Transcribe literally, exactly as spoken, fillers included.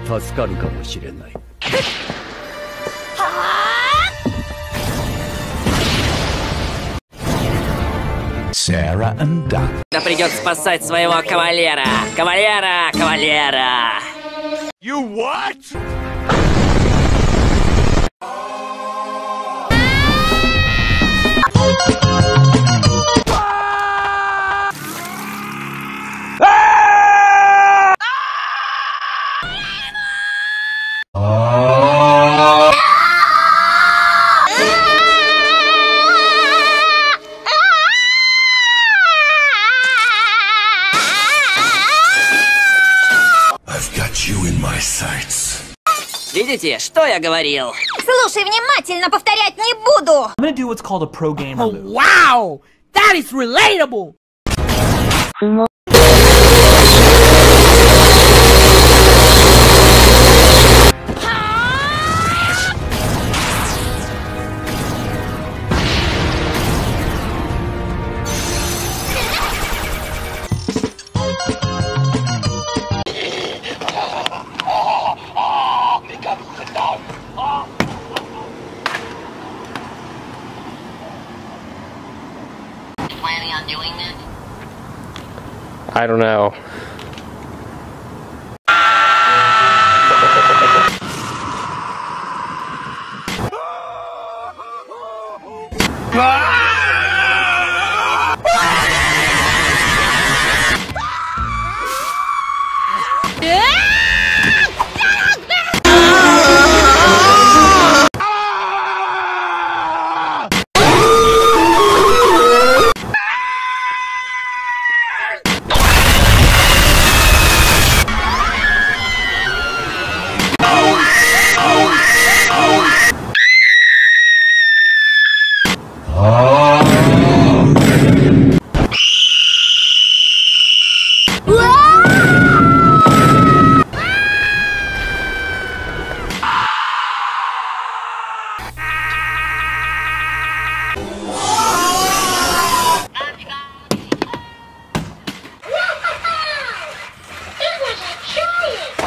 助かるかもしれない。 Sarah and Duck. Да придется спасать своего кавалера! Кавалера! Кавалера! You what? Видите, что я говорил? Слушай внимательно, повторять не буду. I'm gonna do what's called a pro gamer Oh, move. wow! That is relatable! Planning on doing that? I don't know. Oh.